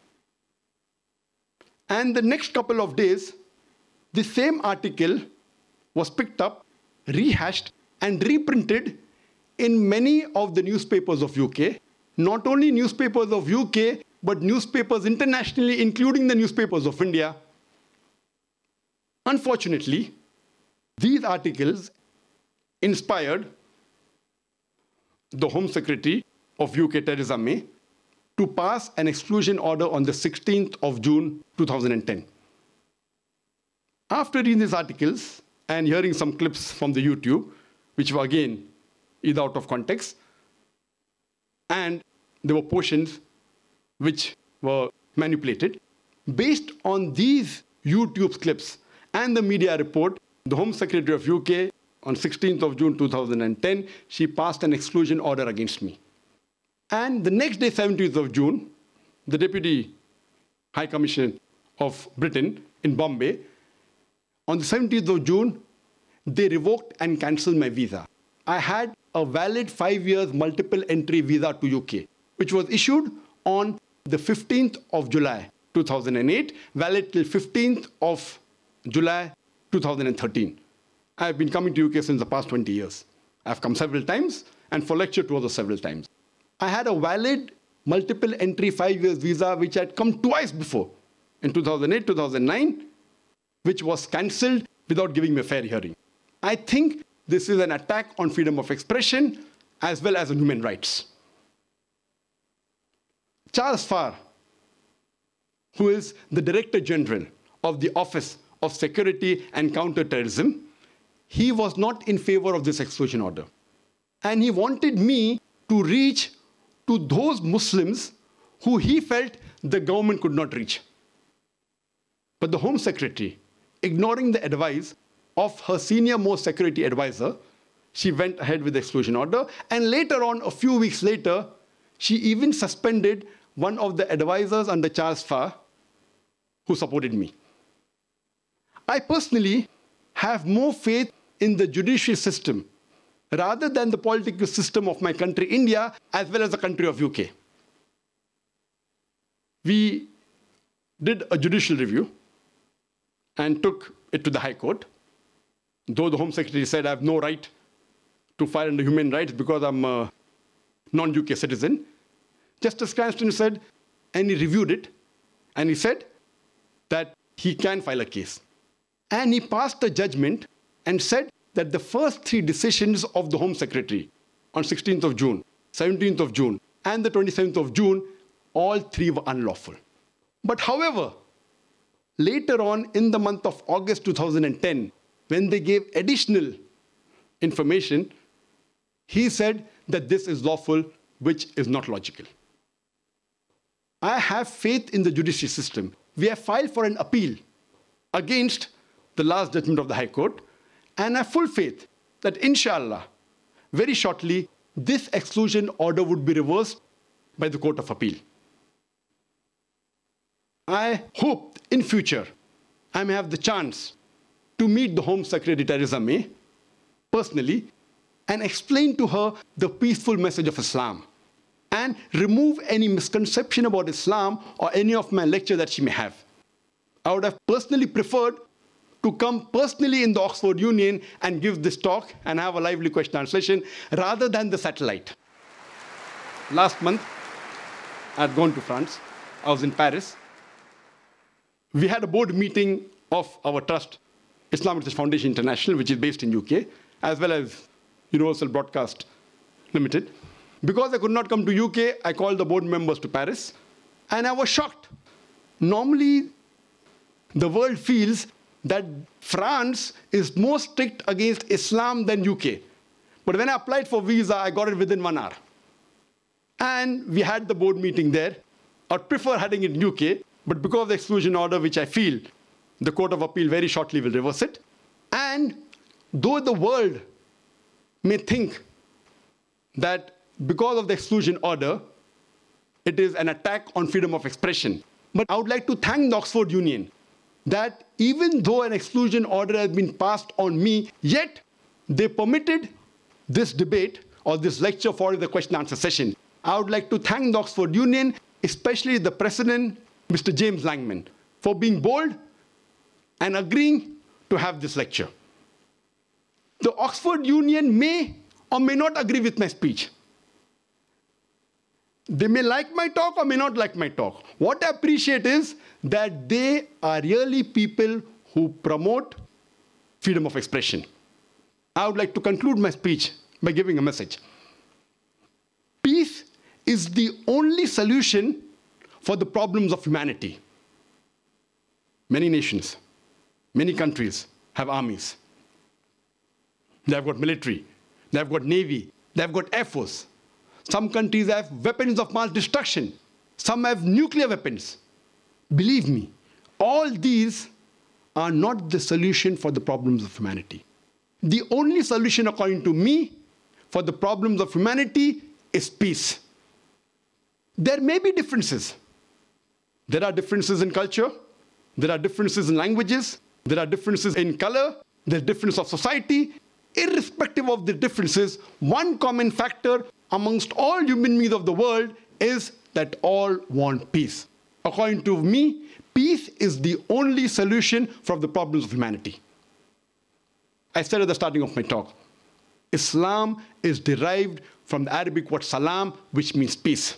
And the next couple of days, the same article was picked up, rehashed, and reprinted in many of the newspapers of UK. Not only newspapers of UK, but newspapers internationally, including the newspapers of India. Unfortunately, these articles inspired the Home Secretary of UK, Theresa May, to pass an exclusion order on the 16th of June 2010. After reading these articles and hearing some clips from the YouTube, which were again either out of context, and there were portions which were manipulated, based on these YouTube clips and the media report, the Home Secretary of UK, on 16th of June 2010, she passed an exclusion order against me. And the next day, 17th of June, the Deputy High Commissioner of Britain in Bombay, on the 17th of June, they revoked and cancelled my visa. I had a valid 5 years multiple entry visa to UK, which was issued on the 15th of July 2008, valid till 15th of July 2013. I have been coming to UK since the past 20 years. I've come several times, and for lecture tours several times. I had a valid multiple entry 5 years visa, which had come twice before, in 2008, 2009, which was cancelled without giving me a fair hearing. I think this is an attack on freedom of expression as well as on human rights. Charles Farr, who is the Director General of the Office of Security and Counter-Terrorism, he was not in favor of this exclusion order. And he wanted me to reach to those Muslims who he felt the government could not reach. But the Home Secretary, ignoring the advice of her senior most security advisor, she went ahead with the exclusion order. And later on, a few weeks later, she even suspended one of the advisors under Charles Farr who supported me. I personally have more faith in the judicial system rather than the political system of my country, India, as well as the country of UK. We did a judicial review and took it to the High Court. Though the Home Secretary said I have no right to file under human rights because I'm a non-UK citizen, Justice Cranston said, and he reviewed it, and he said that he can file a case. And he passed a judgment and said that the first 3 decisions of the Home Secretary on 16th of June, 17th of June, and the 27th of June, all 3 were unlawful. But however, later on in the month of August 2010, when they gave additional information, he said that this is lawful, which is not logical. I have faith in the judicial system. We have filed for an appeal against the last judgment of the High Court, and I have full faith that, inshallah, very shortly, this exclusion order would be reversed by the Court of Appeal. I hope in future I may have the chance to meet the Home Secretary Theresa May personally and explain to her the peaceful message of Islam and remove any misconception about Islam or any of my lecture that she may have. I would have personally preferred to come personally in the Oxford Union and give this talk and have a lively question and answer session rather than the satellite. Last month, I had gone to France. I was in Paris. We had a board meeting of our trust, Islamic Research Foundation International, which is based in UK, as well as Universal Broadcast Limited. Because I could not come to UK, I called the board members to Paris, and I was shocked. Normally, the world feels that France is more strict against Islam than UK. But when I applied for visa, I got it within 1 hour. And we had the board meeting there. I'd prefer having it in UK, but because of the exclusion order, which I feel the Court of Appeal very shortly will reverse it. And though the world may think that because of the exclusion order, it is an attack on freedom of expression. But I would like to thank the Oxford Union that even though an exclusion order has been passed on me, yet they permitted this debate or this lecture for the question and answer session. I would like to thank the Oxford Union, especially the president, Mr. James Langman, for being bold and agreeing to have this lecture. The Oxford Union may or may not agree with my speech. They may like my talk or may not like my talk. What I appreciate is that they are really people who promote freedom of expression. I would like to conclude my speech by giving a message. Peace is the only solution for the problems of humanity. Many nations, many countries have armies. They have got military, they have got navy, they have got air force. Some countries have weapons of mass destruction. Some have nuclear weapons. Believe me, all these are not the solution for the problems of humanity. The only solution, according to me, for the problems of humanity is peace. There may be differences. There are differences in culture. There are differences in languages. There are differences in color. There's difference of society. Irrespective of the differences, one common factor amongst all human beings of the world is that all want peace. According to me, peace is the only solution for the problems of humanity. I said at the starting of my talk, Islam is derived from the Arabic word salam, which means peace.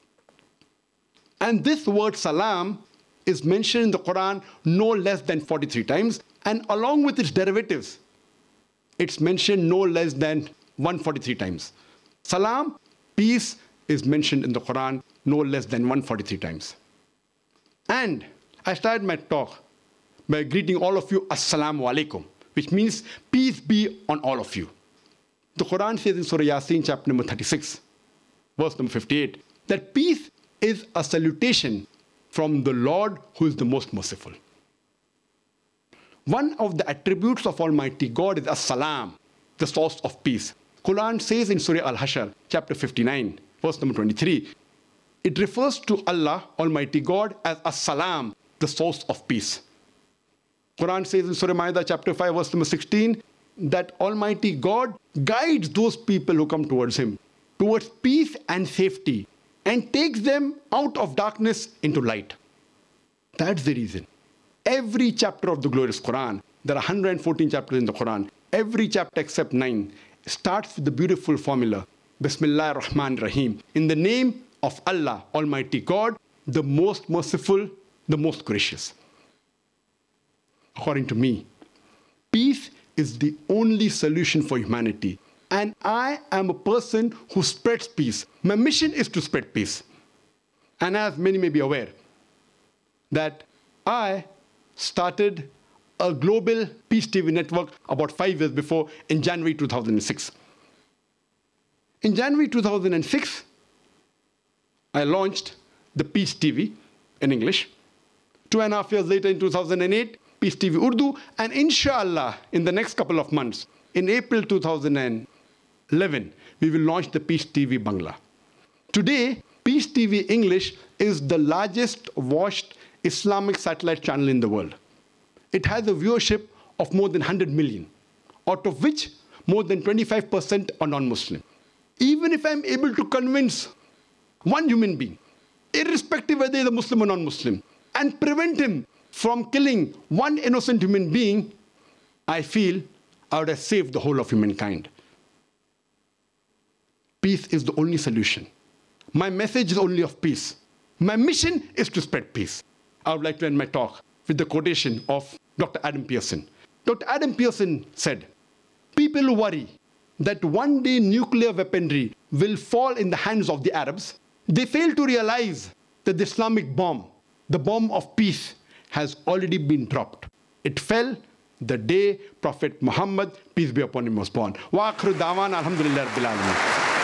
And this word salam is mentioned in the Quran no less than 43 times, and along with its derivatives, it's mentioned no less than 143 times. Salam, peace, is mentioned in the Quran no less than 143 times. And I started my talk by greeting all of you, Assalamu alaikum, which means peace be on all of you. The Quran says in Surah Yasin, chapter number 36, verse number 58, that peace is a salutation from the Lord who is the most merciful. One of the attributes of Almighty God is As-Salam, the source of peace. Quran says in Surah Al-Hashr, chapter 59, verse number 23, it refers to Allah, Almighty God, as As-Salam, the source of peace. Quran says in Surah Ma'idah, chapter 5, verse number 16, that Almighty God guides those people who come towards Him, towards peace and safety, and takes them out of darkness into light. That's the reason. Every chapter of the glorious Quran, there are 114 chapters in the Quran, every chapter except 9 starts with the beautiful formula, Bismillah ar-Rahman ar-Rahim, in the name of Allah, Almighty God, the most merciful, the most gracious. According to me, peace is the only solution for humanity. And I am a person who spreads peace. My mission is to spread peace. And as many may be aware, that I started a global Peace TV network about 5 years before in January 2006. In January 2006, I launched the Peace TV in English. 2.5 years later, in 2008, Peace TV Urdu, and inshallah, in the next couple of months, in April 2011, we will launch the Peace TV Bangla. Today, Peace TV English is the largest watched Islamic satellite channel in the world. It has a viewership of more than 100 million, out of which more than 25% are non-Muslim. Even if I'm able to convince one human being, irrespective whether he is a Muslim or non-Muslim, and prevent him from killing one innocent human being, I feel I would have saved the whole of humankind. Peace is the only solution. My message is only of peace. My mission is to spread peace. I would like to end my talk with the quotation of Dr. Adam Pearson. Dr. Adam Pearson said, people worry that one day nuclear weaponry will fall in the hands of the Arabs, they fail to realize that the Islamic bomb, the bomb of peace, has already been dropped. It fell the day Prophet Muhammad, peace be upon him, was born. Wa akhiru da'wana alhamdulillahi rabbil alamin.